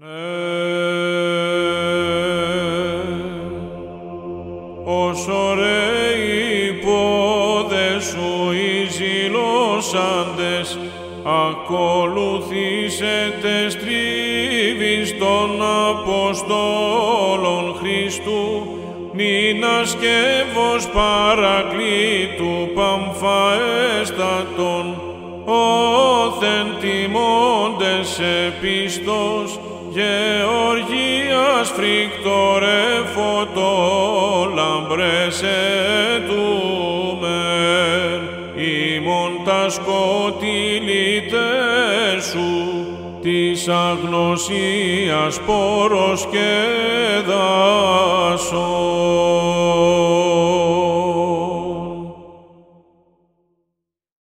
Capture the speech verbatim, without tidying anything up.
Ως ωραίοι πόδες σου οι ζηλώσαντες, ακολουθήσετε στρίβεις των Αποστόλων Χριστού, νυν ασκεύος παρακλήτου Παμφαέστατον, όθεν τιμώντες επίστος, Γεωργίας φρικτορε φωτόλαμπρες ετούμεν, ημών τα σκοτειλητές σου, της αγνωσίας πόρος και δάσος.